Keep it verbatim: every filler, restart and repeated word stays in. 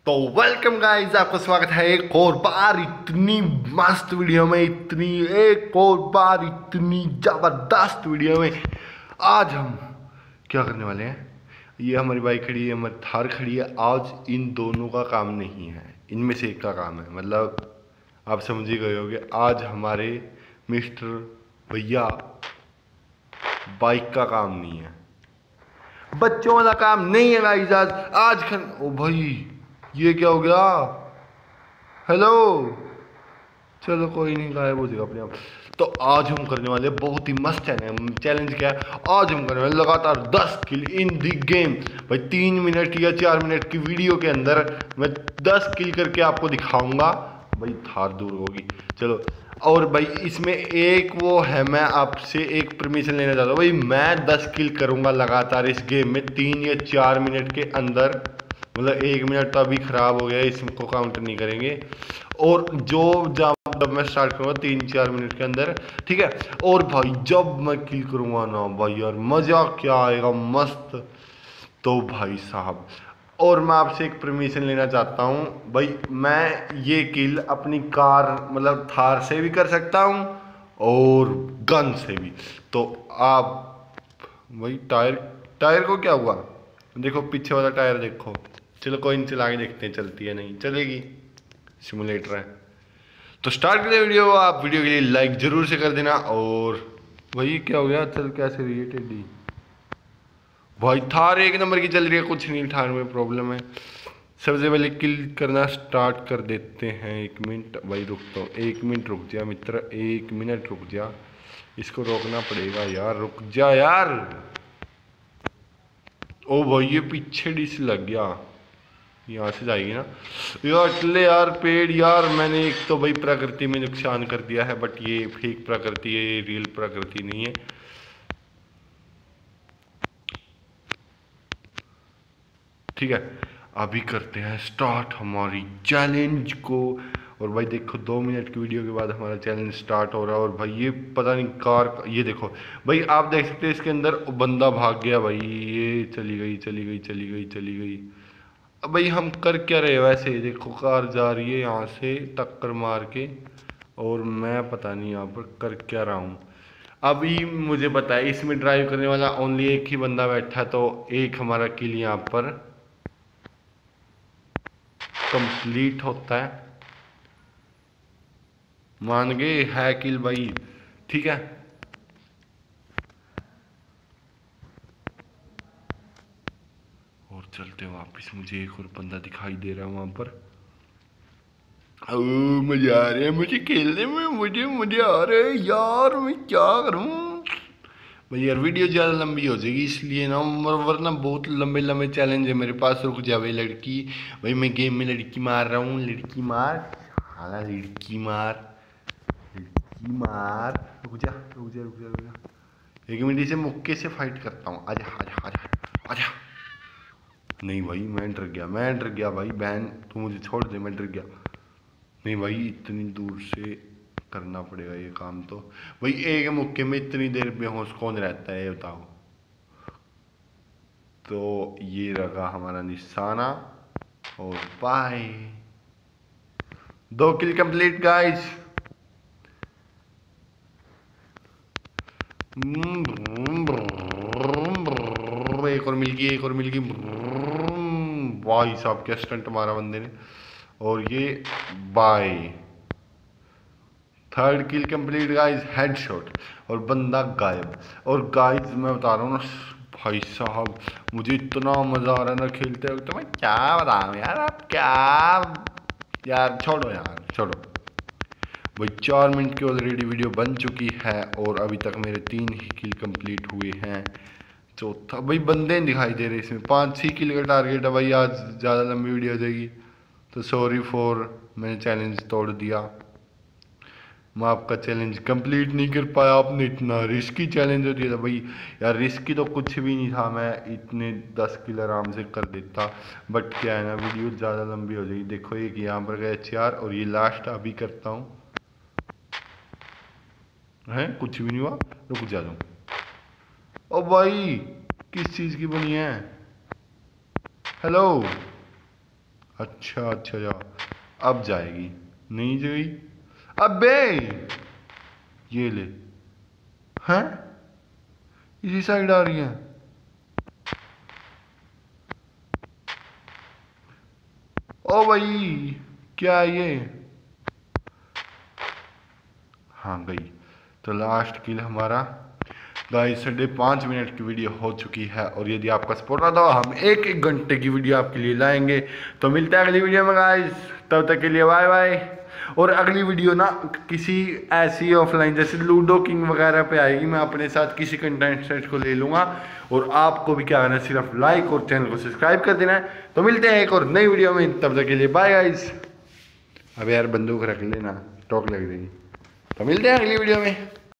तो welcome guys, आपका स्वागत है एक और बार इतनी मस्त वीडियो में, इतनी एक और बार इतनी ज़बरदस्त वीडियो में। आज हम क्या करने वाले हैं? ये हमारी बाइक खड़ी है, हमारी थार खड़ी है। आज इन दोनों का काम नहीं है, इनमें से एक का काम है। मतलब आप समझ ही गए होंगे, आज हमारे मिस्टर भैया बाइक का काम नहीं है, बच्चों वाला काम नहीं है गाइस। आज आज खन ओ भाई, ये क्या हो गया? हेलो, चलो कोई नहीं, गायब हो जाएगा अपने आप। तो आज हम करने वाले बहुत ही मस्त चैलेंज। चैलेंज क्या है? आज हम करने वाले लगातार दस किल इन दी गेम। भाई तीन मिनट या चार मिनट की वीडियो के अंदर मैं दस किल करके आपको दिखाऊंगा। भाई थार दूर होगी, चलो। और भाई इसमें एक वो है, मैं आपसे एक परमिशन लेना चाहता हूँ। भाई मैं दस किल करूँगा लगातार इस गेम में तीन या चार मिनट के अंदर। मतलब एक मिनट तो अभी ख़राब हो गया, इसको काउंट नहीं करेंगे। और जो जब जब मैं स्टार्ट करूँगा तीन चार मिनट के अंदर, ठीक है। और भाई जब मैं किल करूँगा ना भाई यार, मज़ा क्या आएगा, मस्त। तो भाई साहब, और मैं आपसे एक परमिशन लेना चाहता हूँ। भाई मैं ये किल अपनी कार मतलब थार से भी कर सकता हूँ और गन से भी। तो आप भाई टायर टायर को क्या हुआ? देखो पीछे वाला टायर देखो। चलो कोई नहीं, चला के देखते हैं चलती है नहीं चलेगी, सिमुलेटर है। तो स्टार्ट करें वीडियो। आप वीडियो के लिए लाइक जरूर से कर देना। और भाई क्या हो गया? चल कैसे रही है टेडी? भाई थार एक नंबर की चल रही है, कुछ नहीं थार में प्रॉब्लम है। सबसे पहले किल करना स्टार्ट कर देते हैं। एक मिनट भाई रुकता हूँ, एक मिनट रुक जा मित्र, एक मिनट रुक जा। इसको रोकना पड़ेगा यार, रुक जा यार। ओ भाई ये पीछे डिस लग गया, यहाँ से जाएगी ना यार। चले यार पेड़ यार, मैंने एक तो भाई प्रकृति में नुकसान कर दिया है, बट ये फेक प्रकृति है, ये रियल प्रकृति नहीं है। ठीक है, अभी करते हैं स्टार्ट हमारी चैलेंज को। और भाई देखो दो मिनट की वीडियो के बाद हमारा चैलेंज स्टार्ट हो रहा है। और भाई ये पता नहीं कार, ये देखो भाई आप देख सकते हैं इसके अंदर बंदा भाग गया भाई। ये चली गई चली गई चली गई चली गई। अब भाई हम कर क्या रहे? वैसे देखो कार जा रही है यहाँ से टक्कर मार के, और मैं पता नहीं यहाँ पर कर क्या रहा हूँ। अभी मुझे पता है इसमें ड्राइव करने वाला ओनली एक ही बंदा बैठा, तो एक हमारा किल यहाँ पर कंप्लीट होता है। मान गए है किल भाई, ठीक है। और चलते हैं वापस, मुझे एक और बंदा दिखाई दे रहा है वहां पर। ओ मजा आ रहा है मुझे खेलने में, मुझे मजा आ रहा है यार। मैं क्या करूं भाई यार, वीडियो ज़्यादा लंबी हो जाएगी इसलिए ना, वरना बहुत लंबे लंबे चैलेंज है मेरे पास। रुक जा भाई लड़की, भाई मैं गेम में लड़की मार रहा हूँ। लड़की मार, हाँ लड़की मार, लड़की मार। रुक जा रुक जा रुक जा रुक जा, एक मिनट से मुक्के से फाइट करता हूँ। आजा आजा आजा आजा। नहीं भाई मैं डर गया, मैं डर गया भाई। बहन तू मुझे छोड़ दे, मैं डर गया। नहीं भाई इतनी दूर से करना पड़ेगा ये काम। तो भाई एक मुक्के में इतनी देर बेहोश कौन रहता है ये बताओ। तो ये रहा हमारा निशाना, और बाय। दो किल कंप्लीट गाइस। एक और मिल गई, एक और मिल गई। भाई साहब क्या स्टंट मारा बंदे ने। और ये bye, third kill complete guys, headshot, और बंदा गायब। और गाइस मैं बता रहा हूँ ना भाई साहब, मुझे इतना मजा आ रहा है ना खेलते वक्त। मैं क्या बताऊँ यार, आप क्या यार, छोड़ो यार छोड़ो। भाई चार मिनट की ऑलरेडी वीडियो बन चुकी है, और अभी तक मेरे तीन ही किल कंप्लीट हुए हैं। चौथा भाई बंदे नहीं दिखाई दे रहे इसमें। पाँच छः किल का टारगेट है भाई, आज ज़्यादा लंबी वीडियो हो जाएगी। तो सॉरी फॉर, मैंने चैलेंज तोड़ दिया। मैं आपका चैलेंज कंप्लीट नहीं कर पाया। आपने इतना रिस्की चैलेंज हो दिया था भाई यार। रिस्की तो कुछ भी नहीं था, मैं इतने दस किल आराम से कर देता। बट क्या है ना, वीडियो ज़्यादा लंबी हो जाएगी। देखो एक यहाँ पर गए चार, और ये लास्ट अभी करता हूँ। हैं कुछ भी नहीं हुआ, रुक जा दूँ। ओ भाई किस चीज़ की बनी है? हेलो अच्छा अच्छा जा, अब जाएगी, नहीं गई। अबे ये ले, हैं इसी साइड आ रही है। ओ भाई क्या ये, हाँ गई। तो लास्ट किल हमारा गाइस। साढ़े पाँच मिनट की वीडियो हो चुकी है और यदि आपका सपोर्ट रहा तो हम एक एक घंटे की वीडियो आपके लिए लाएंगे। तो मिलते हैं अगली वीडियो में गाइस, तब तक के लिए बाय बाय। और अगली वीडियो ना किसी ऐसी ऑफलाइन जैसे लूडो किंग वगैरह पे आएगी, मैं अपने साथ किसी कंटेस्टेंट को ले लूँगा और आपको भी क्या करना है, सिर्फ लाइक और चैनल को सब्सक्राइब कर देना है। तो मिलते हैं एक और नई वीडियो में, तब तक के लिए बाय गाइस। अब यार बंदूक रख लेना, टॉक लग जाएगी। तो मिलते हैं अगली वीडियो में।